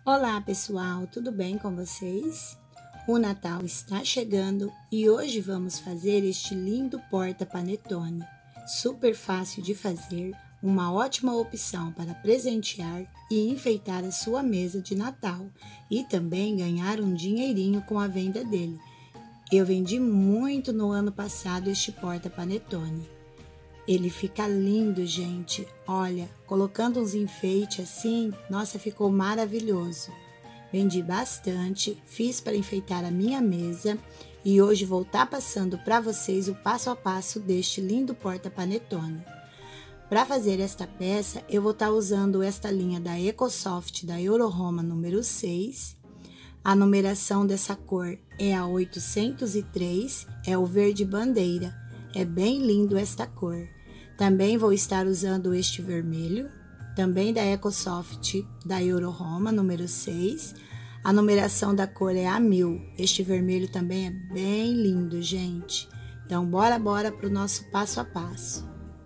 Olá pessoal, tudo bem com vocês? O Natal está chegando e hoje vamos fazer este lindo porta-panetone. Super fácil de fazer, uma ótima opção para presentear e enfeitar a sua mesa de Natal e também ganhar um dinheirinho com a venda dele. Eu vendi muito no ano passado este porta-panetone. Ele fica lindo, gente. Olha, colocando uns enfeites assim, nossa, ficou maravilhoso. Vendi bastante, fiz para enfeitar a minha mesa e hoje vou estar passando para vocês o passo a passo deste lindo porta-panetone. Para fazer esta peça, eu vou estar usando esta linha da Ecosoft da Euroroma número 6. A numeração dessa cor é a 803, é o verde bandeira. É bem lindo esta cor. Também vou estar usando este vermelho, também da Ecosoft da Euroroma, número 6. A numeração da cor é a 1000. Este vermelho também é bem lindo, gente. Então, bora para o nosso passo a passo.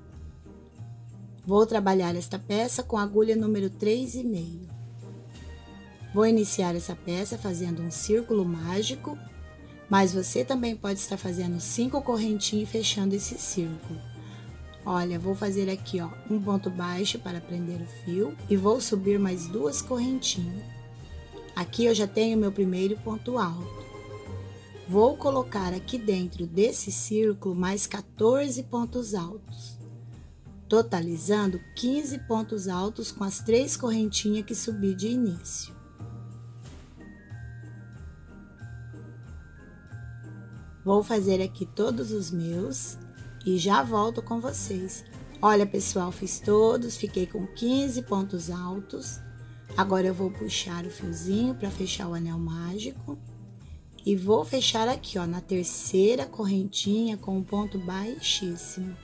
Vou trabalhar esta peça com a agulha número 3,5. Vou iniciar essa peça fazendo um círculo mágico, mas você também pode estar fazendo 5 correntinhas e fechando esse círculo. Olha, vou fazer aqui, ó, um ponto baixo para prender o fio e vou subir mais 2 correntinhas. Aqui eu já tenho meu primeiro ponto alto. Vou colocar aqui dentro desse círculo mais 14 pontos altos, totalizando 15 pontos altos com as 3 correntinhas que subi de início. Vou fazer aqui todos os meus e já volto com vocês. Olha, pessoal, fiz todos, fiquei com 15 pontos altos. Agora eu vou puxar o fiozinho para fechar o anel mágico. E vou fechar aqui, ó, na terceira correntinha com um ponto baixíssimo.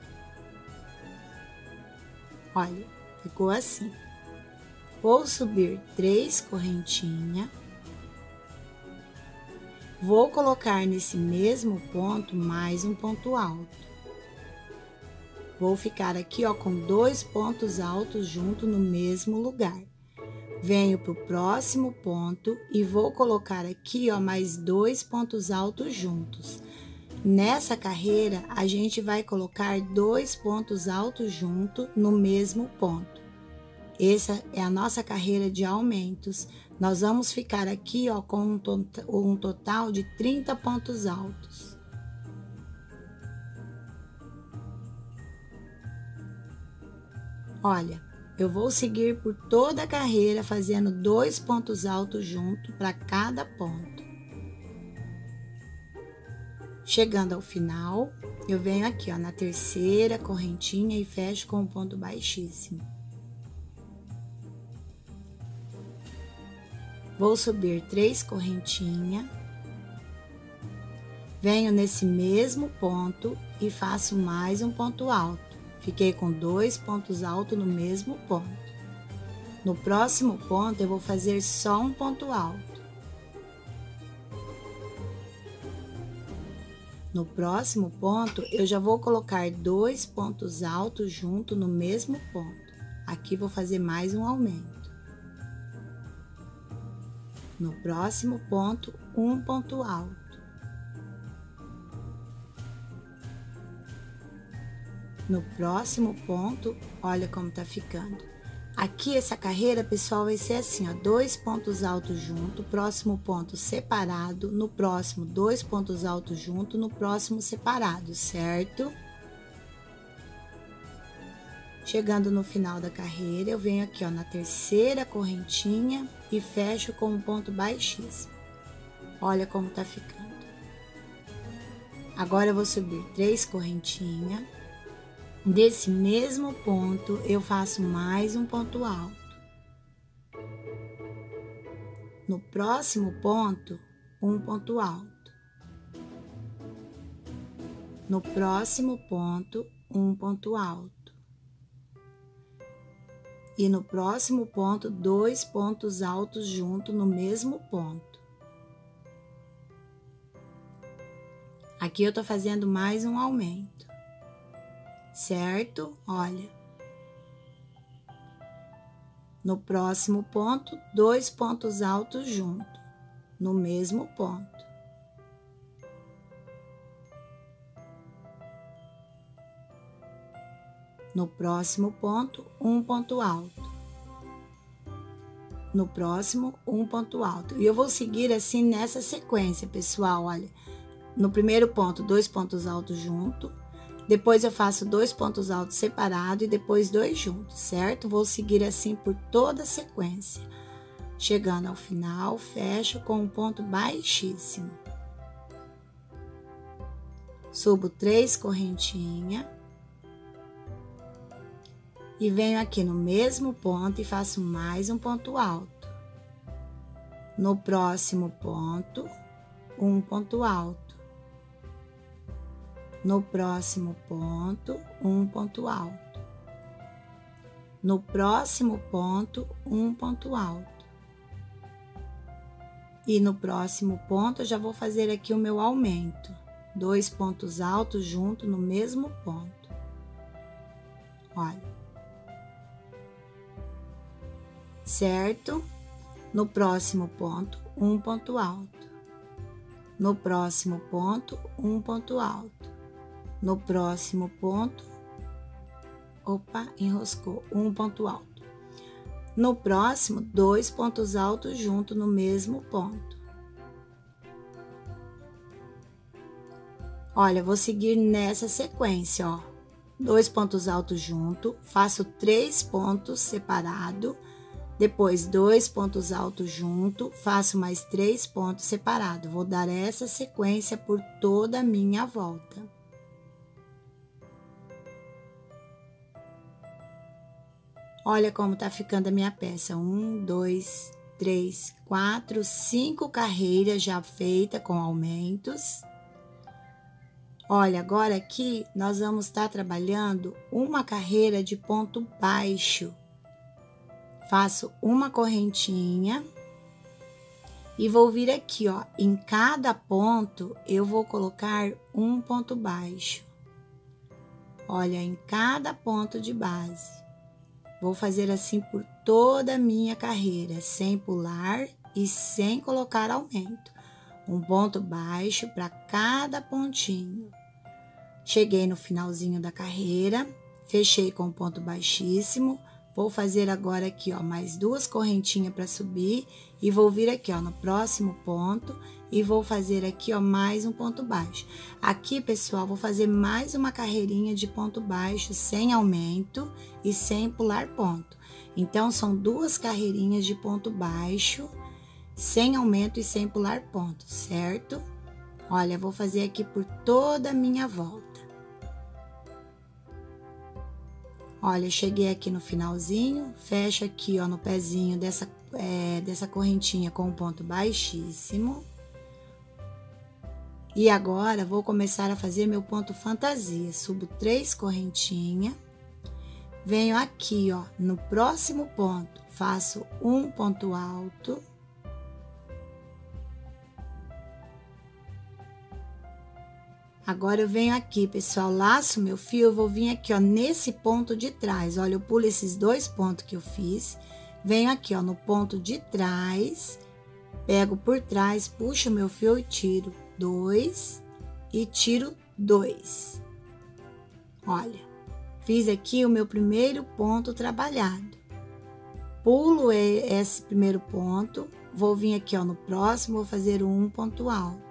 Olha, ficou assim. Vou subir 3 correntinhas. Vou colocar nesse mesmo ponto mais um ponto alto. Vou ficar aqui, ó, com 2 pontos altos junto no mesmo lugar. Venho pro próximo ponto e vou colocar aqui, ó, mais 2 pontos altos juntos. Nessa carreira, a gente vai colocar 2 pontos altos junto no mesmo ponto. Essa é a nossa carreira de aumentos. Nós vamos ficar aqui, ó, com um total de 30 pontos altos. Olha, eu vou seguir por toda a carreira fazendo 2 pontos altos junto para cada ponto. Chegando ao final, eu venho aqui, ó, na terceira correntinha e fecho com um ponto baixíssimo. Vou subir 3 correntinhas. Venho nesse mesmo ponto e faço mais um ponto alto. Fiquei com 2 pontos altos no mesmo ponto. No próximo ponto, eu vou fazer só um ponto alto. No próximo ponto, eu já vou colocar 2 pontos altos junto no mesmo ponto. Aqui vou fazer mais um aumento. No próximo ponto, um ponto alto. No próximo ponto, olha como tá ficando. Aqui, essa carreira, pessoal, vai ser assim, ó, 2 pontos altos junto, próximo ponto separado, no próximo 2 pontos altos junto, no próximo separado, certo? Chegando no final da carreira, eu venho aqui, ó, na terceira correntinha e fecho com um ponto baixíssimo. Olha como tá ficando. Agora eu vou subir 3 correntinhas. Desse mesmo ponto, eu faço mais um ponto alto. No próximo ponto, um ponto alto. No próximo ponto, um ponto alto. E no próximo ponto, 2 pontos altos junto no mesmo ponto. Aqui eu tô fazendo mais um aumento. Certo? Olha. No próximo ponto, 2 pontos altos junto, no mesmo ponto. No próximo ponto, um ponto alto. No próximo, um ponto alto. E eu vou seguir assim nessa sequência, pessoal, olha. No primeiro ponto, 2 pontos altos junto. Depois eu faço 2 pontos altos separados e depois 2 juntos, certo? Vou seguir assim por toda a sequência. Chegando ao final, fecho com um ponto baixíssimo. Subo 3 correntinhas. E venho aqui no mesmo ponto e faço mais um ponto alto. No próximo ponto, um ponto alto. No próximo ponto, um ponto alto. No próximo ponto, um ponto alto. E no próximo ponto, eu já vou fazer aqui o meu aumento. 2 pontos altos junto no mesmo ponto. Olha. Certo? No próximo ponto, um ponto alto. No próximo ponto, um ponto alto. No próximo ponto, enroscou, um ponto alto. No próximo, 2 pontos altos junto no mesmo ponto. Olha, vou seguir nessa sequência, ó. 2 pontos altos junto, faço 3 pontos separados, depois 2 pontos altos junto, faço mais 3 pontos separados. Vou dar essa sequência por toda a minha volta. Olha como tá ficando a minha peça. 1, 2, 3, 4, 5 carreiras já feitas com aumentos. Olha, agora aqui nós vamos estar trabalhando uma carreira de ponto baixo. Faço uma correntinha e vou vir aqui, ó. Em cada ponto eu vou colocar um ponto baixo. Olha, em cada ponto de base. Vou fazer assim por toda a minha carreira, sem pular e sem colocar aumento. Um ponto baixo para cada pontinho. Cheguei no finalzinho da carreira, fechei com um ponto baixíssimo. Vou fazer agora aqui, ó, mais 2 correntinhas para subir e vou vir aqui, ó, no próximo ponto e vou fazer aqui, ó, mais um ponto baixo. Aqui, pessoal, vou fazer mais uma carreirinha de ponto baixo sem aumento e sem pular ponto. Então, são 2 carreirinhas de ponto baixo, sem aumento e sem pular ponto, certo? Olha, vou fazer aqui por toda a minha volta. Olha, cheguei aqui no finalzinho, fecho aqui, ó, no pezinho dessa correntinha com um ponto baixíssimo. E agora, vou começar a fazer meu ponto fantasia. Subo 3 correntinhas, venho aqui, ó, no próximo ponto, faço um ponto alto. Agora, eu venho aqui, pessoal, laço meu fio, eu vou vir aqui, ó, nesse ponto de trás. Olha, eu pulo esses 2 pontos que eu fiz, venho aqui, ó, no ponto de trás, pego por trás, puxo meu fio e tiro 2 e tiro 2. Olha, fiz aqui o meu primeiro ponto trabalhado. Pulo esse primeiro ponto, vou vir aqui, ó, no próximo, vou fazer um ponto alto.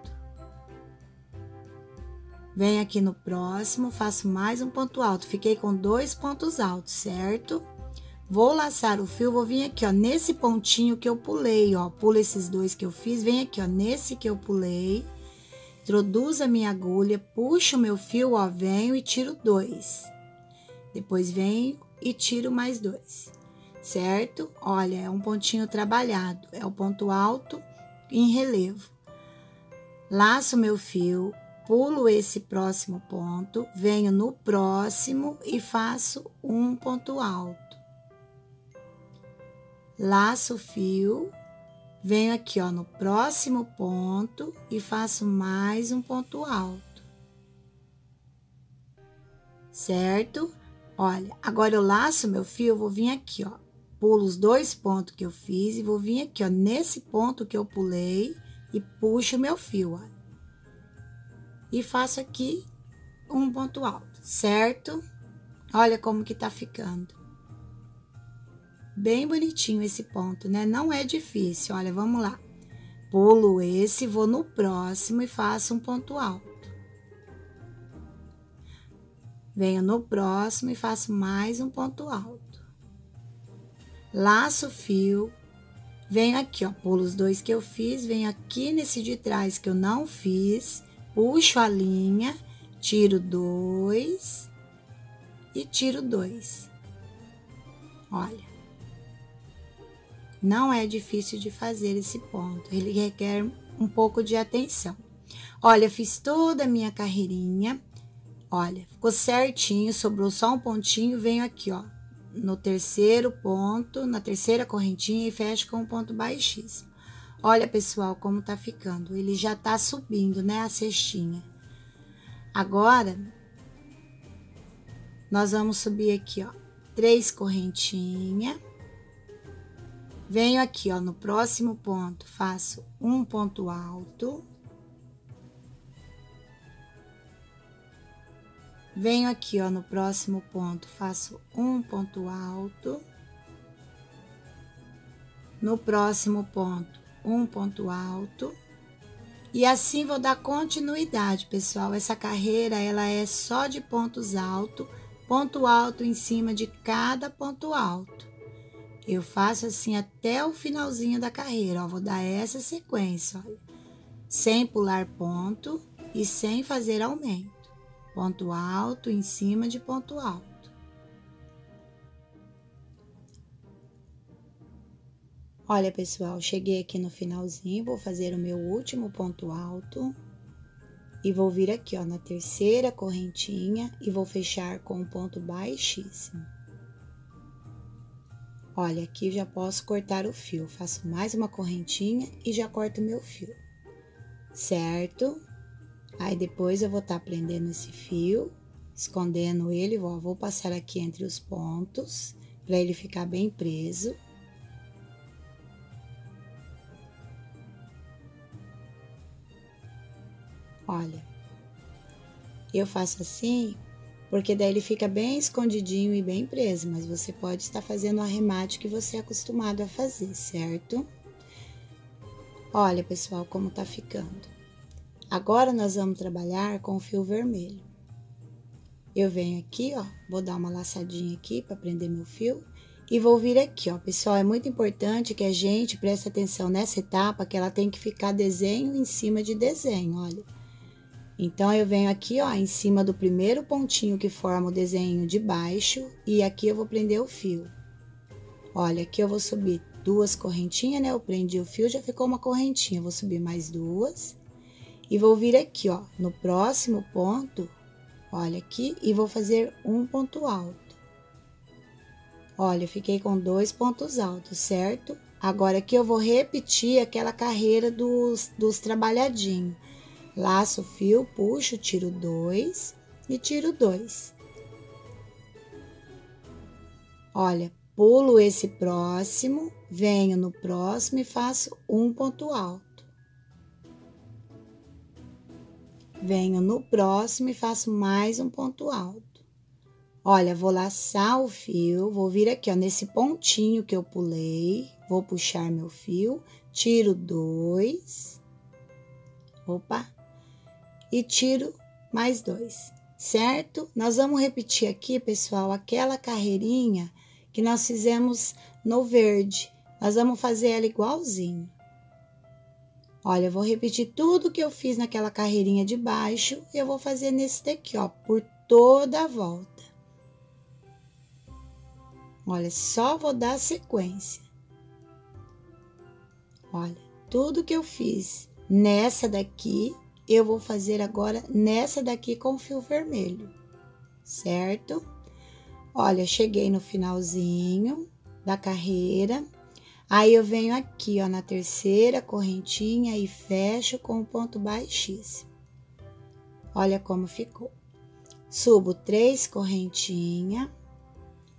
Venho aqui no próximo, faço mais um ponto alto. Fiquei com 2 pontos altos, certo? Vou laçar o fio, vou vir aqui, ó, nesse pontinho que eu pulei, ó. Pulo esses 2 que eu fiz, venho aqui, ó, nesse que eu pulei. Introduzo a minha agulha, puxo o meu fio, ó, venho e tiro 2. Depois venho e tiro mais 2, certo? Olha, é um pontinho trabalhado, é o ponto alto em relevo. Laço meu fio. Pulo esse próximo ponto, venho no próximo e faço um ponto alto. Laço o fio, venho aqui, ó, no próximo ponto e faço mais um ponto alto. Certo? Olha, agora eu laço meu fio, eu vou vir aqui, ó, pulo os 2 pontos que eu fiz e vou vir aqui, ó, nesse ponto que eu pulei e puxo o meu fio, ó. E faço aqui um ponto alto, certo? Olha como que tá ficando. Bem bonitinho esse ponto, né? Não é difícil, olha, vamos lá. Pulo esse, vou no próximo e faço um ponto alto. Venho no próximo e faço mais um ponto alto. Laço o fio, venho aqui, ó, pulo os 2 que eu fiz, venho aqui nesse de trás que eu não fiz, puxo a linha, tiro 2 e tiro 2. Olha. Não é difícil de fazer esse ponto, ele requer um pouco de atenção. Olha, fiz toda a minha carreirinha, olha, ficou certinho, sobrou só um pontinho, venho aqui, ó, no terceiro ponto, na terceira correntinha e fecho com um ponto baixíssimo. Olha, pessoal, como tá ficando, ele já tá subindo, né, a cestinha. Agora, nós vamos subir aqui, ó, 3 correntinhas. Venho aqui, ó, no próximo ponto, faço um ponto alto. Venho aqui, ó, no próximo ponto, faço um ponto alto. No próximo ponto, um ponto alto. E assim vou dar continuidade, pessoal. Essa carreira, ela é só de ponto alto em cima de cada ponto alto. Eu faço assim até o finalzinho da carreira, ó, vou dar essa sequência, olha, sem pular ponto e sem fazer aumento. Ponto alto em cima de ponto alto. Olha, pessoal, cheguei aqui no finalzinho, vou fazer o meu último ponto alto. E vou vir aqui, ó, na terceira correntinha e vou fechar com um ponto baixíssimo. Olha, aqui já posso cortar o fio, faço mais uma correntinha e já corto o meu fio, certo? Aí, depois eu vou estar prendendo esse fio, escondendo ele, ó, vou passar aqui entre os pontos, para ele ficar bem preso. Olha, eu faço assim porque daí ele fica bem escondidinho e bem preso, mas você pode estar fazendo o arremate que você é acostumado a fazer, certo? Olha, pessoal, como tá ficando. Agora, nós vamos trabalhar com o fio vermelho. Eu venho aqui, ó, vou dar uma laçadinha aqui para prender meu fio e vou vir aqui, ó. Pessoal, é muito importante que a gente preste atenção nessa etapa, que ela tem que ficar desenho em cima de desenho, olha. Então, eu venho aqui, ó, em cima do primeiro pontinho que forma o desenho de baixo e aqui eu vou prender o fio. Olha, aqui eu vou subir 2 correntinhas, né? Eu prendi o fio, já ficou uma correntinha. Eu vou subir mais 2 e vou vir aqui, ó, no próximo ponto, olha aqui, e vou fazer um ponto alto. Olha, eu fiquei com 2 pontos altos, certo? Agora, aqui eu vou repetir aquela carreira dos trabalhadinhos. Laço o fio, puxo, tiro 2 e tiro 2. Olha, pulo esse próximo, venho no próximo e faço um ponto alto. Venho no próximo e faço mais um ponto alto. Olha, vou laçar o fio, vou vir aqui, ó, nesse pontinho que eu pulei, vou puxar meu fio, tiro 2. Opa! E tiro mais 2, certo? Nós vamos repetir aqui, pessoal, aquela carreirinha que nós fizemos no verde. Nós vamos fazer ela igualzinho. Olha, eu vou repetir tudo que eu fiz naquela carreirinha de baixo e eu vou fazer nesse daqui, ó, por toda a volta. Olha, só vou dar sequência. Olha, tudo que eu fiz nessa daqui, eu vou fazer agora nessa daqui com fio vermelho, certo? Olha, cheguei no finalzinho da carreira, aí eu venho aqui, ó, na terceira correntinha e fecho com um ponto baixíssimo. Olha como ficou. Subo 3 correntinhas,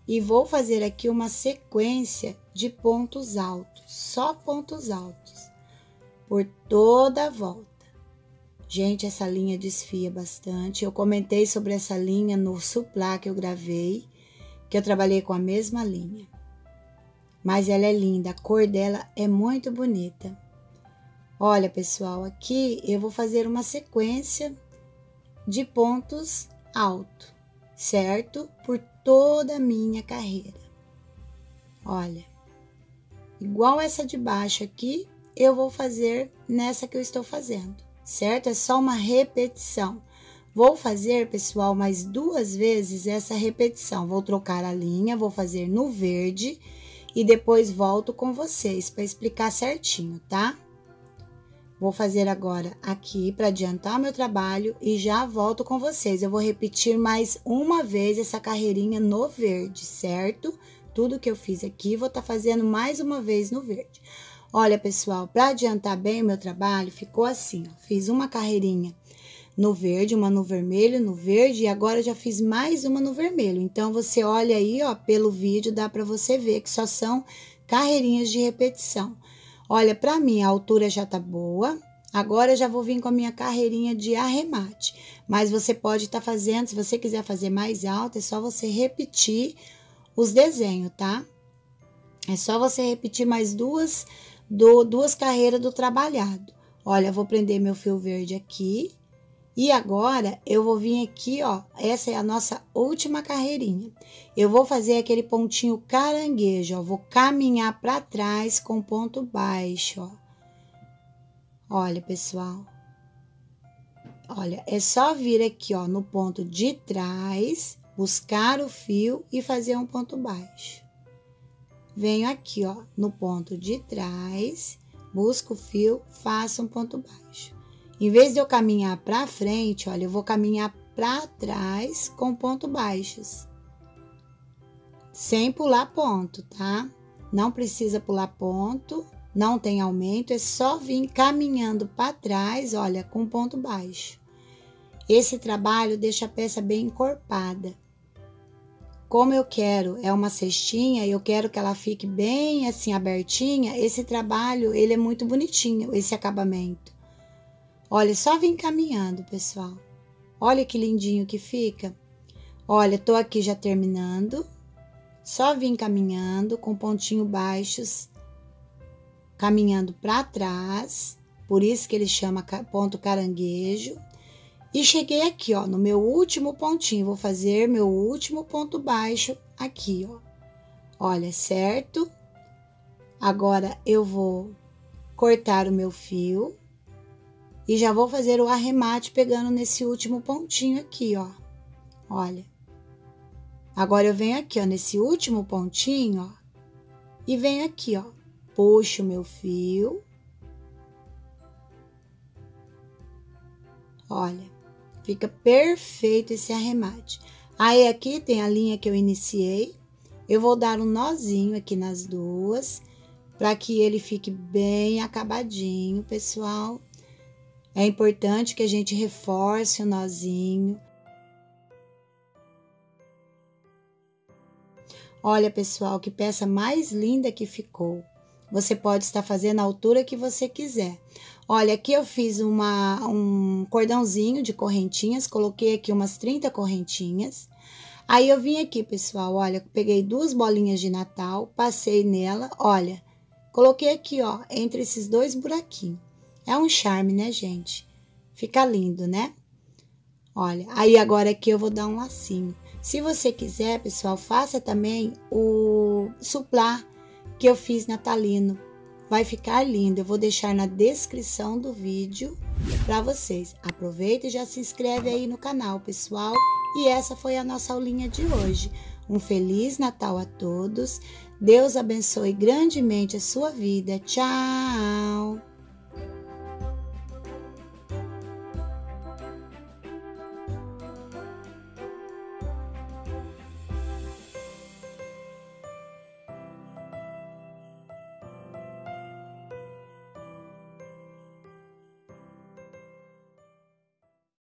e vou fazer aqui uma sequência de pontos altos, só pontos altos, por toda a volta. Gente, essa linha desfia bastante. Eu comentei sobre essa linha no suplá que eu gravei, que eu trabalhei com a mesma linha. Mas ela é linda, a cor dela é muito bonita. Olha, pessoal, aqui eu vou fazer uma sequência de pontos altos, certo? Por toda a minha carreira. Olha, igual essa de baixo aqui, eu vou fazer nessa que eu estou fazendo, certo? É só uma repetição. Vou fazer, pessoal, mais 2 vezes essa repetição. Vou trocar a linha, vou fazer no verde e depois volto com vocês para explicar certinho, tá? Vou fazer agora aqui para adiantar o meu trabalho e já volto com vocês. Eu vou repetir mais uma vez essa carreirinha no verde, certo? Tudo que eu fiz aqui, vou estar fazendo mais uma vez no verde. Olha, pessoal, para adiantar bem o meu trabalho, ficou assim, ó. Fiz uma carreirinha no verde, uma no vermelho, no verde, e agora já fiz mais uma no vermelho. Então, você olha aí, ó, pelo vídeo, dá para você ver que só são carreirinhas de repetição. Olha, para mim a altura já tá boa, agora eu já vou vir com a minha carreirinha de arremate. Mas você pode estar fazendo, se você quiser fazer mais alta, é só você repetir os desenhos, tá? É só você repetir mais duas carreiras do trabalhado. Olha, eu vou prender meu fio verde aqui. E agora, eu vou vir aqui, ó, essa é a nossa última carreirinha. Eu vou fazer aquele pontinho caranguejo, ó, vou caminhar para trás com ponto baixo, ó. Olha, pessoal. Olha, é só vir aqui, ó, no ponto de trás, buscar o fio e fazer um ponto baixo. Venho aqui, ó, no ponto de trás, busco o fio, faço um ponto baixo. Em vez de eu caminhar para frente, olha, eu vou caminhar para trás com pontos baixos. Sem pular ponto, tá? Não precisa pular ponto, não tem aumento, é só vir caminhando para trás, olha, com ponto baixo. Esse trabalho deixa a peça bem encorpada. Como eu quero, é uma cestinha, eu quero que ela fique bem assim abertinha, esse trabalho, ele é muito bonitinho, esse acabamento. Olha, só vem caminhando, pessoal. Olha que lindinho que fica. Olha, tô aqui já terminando. Só vim caminhando com pontinho baixos, caminhando para trás. Por isso que ele chama ponto caranguejo. E cheguei aqui, ó, no meu último pontinho. Vou fazer meu último ponto baixo aqui, ó. Olha, certo? Agora, eu vou cortar o meu fio. E já vou fazer o arremate pegando nesse último pontinho aqui, ó. Olha. Agora, eu venho aqui, ó, nesse último pontinho, ó. E venho aqui, ó. Puxo o meu fio. Olha. Fica perfeito esse arremate. Aí, aqui tem a linha que eu iniciei. Eu vou dar um nozinho aqui nas duas. Para que ele fique bem acabadinho, pessoal. É importante que a gente reforce o nozinho. Olha, pessoal, que peça mais linda que ficou. Você pode estar fazendo a altura que você quiser. Olha, aqui eu fiz um cordãozinho de correntinhas, coloquei aqui umas 30 correntinhas. Aí, eu vim aqui, pessoal, olha, peguei 2 bolinhas de Natal, passei nela, olha, coloquei aqui, ó, entre esses 2 buraquinhos. É um charme, né, gente? Fica lindo, né? Olha, aí agora aqui eu vou dar um lacinho. Se você quiser, pessoal, faça também o suplá que eu fiz natalino. Vai ficar lindo. Eu vou deixar na descrição do vídeo para vocês. Aproveita e já se inscreve aí no canal, pessoal. E essa foi a nossa aulinha de hoje. Um Feliz Natal a todos. Deus abençoe grandemente a sua vida. Tchau!